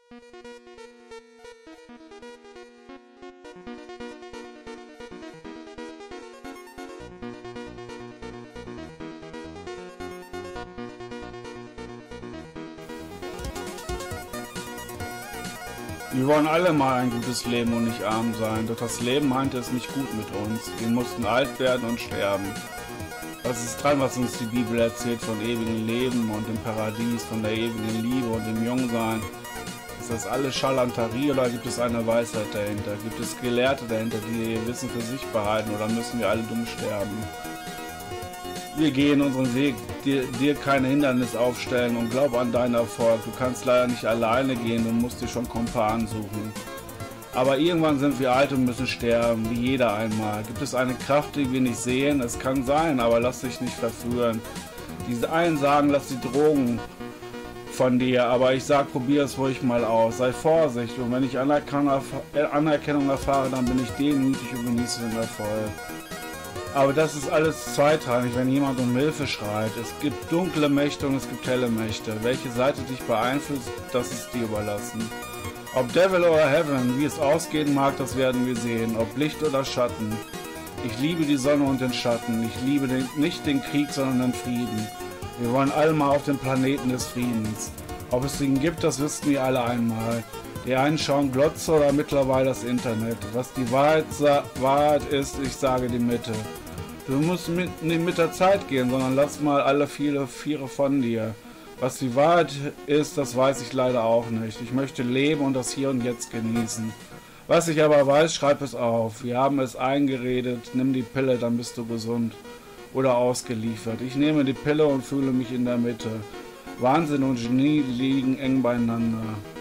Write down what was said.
Wir wollen alle mal ein gutes Leben und nicht arm sein, doch das Leben meinte es nicht gut mit uns. Wir mussten alt werden und sterben. Was ist dran, was uns die Bibel erzählt von ewigem Leben und dem Paradies, von der ewigen Liebe und dem Jungsein? Ist das alles Scharlatanerie oder gibt es eine Weisheit dahinter? Gibt es Gelehrte dahinter, die ihr Wissen für sich behalten, oder müssen wir alle dumm sterben? Wir gehen unseren Weg, dir keine Hindernis aufstellen und glaub an deinen Erfolg. Du kannst leider nicht alleine gehen, du musst dir schon Kumpanen suchen. Aber irgendwann sind wir alt und müssen sterben, wie jeder einmal. Gibt es eine Kraft, die wir nicht sehen? Es kann sein, aber lass dich nicht verführen. Diese einen sagen, lass die Drogen von dir, aber ich sag, probier es ruhig mal aus. Sei vorsichtig, und wenn ich Anerkennung erfahre, dann bin ich demütig und genieße den Erfolg. Aber das ist alles zweitrangig, wenn jemand um Hilfe schreit. Es gibt dunkle Mächte und es gibt helle Mächte. Welche Seite dich beeinflusst, das ist dir überlassen. Ob Devil oder Heaven, wie es ausgehen mag, das werden wir sehen. Ob Licht oder Schatten. Ich liebe die Sonne und den Schatten. Ich liebe nicht den Krieg, sondern den Frieden. Wir wollen alle mal auf den Planeten des Friedens. Ob es ihn gibt, das wissen wir alle einmal. Die einen schauen Glotze oder mittlerweile das Internet. Was die Wahrheit ist, ich sage die Mitte. Du musst nicht mit der Zeit gehen, sondern lass mal alle Viere von dir. Was die Wahrheit ist, das weiß ich leider auch nicht. Ich möchte leben und das Hier und Jetzt genießen. Was ich aber weiß, schreib es auf. Wir haben es eingeredet, nimm die Pille, dann bist du gesund. Oder ausgeliefert. Ich nehme die Pille und fühle mich in der Mitte. Wahnsinn und Genie liegen eng beieinander.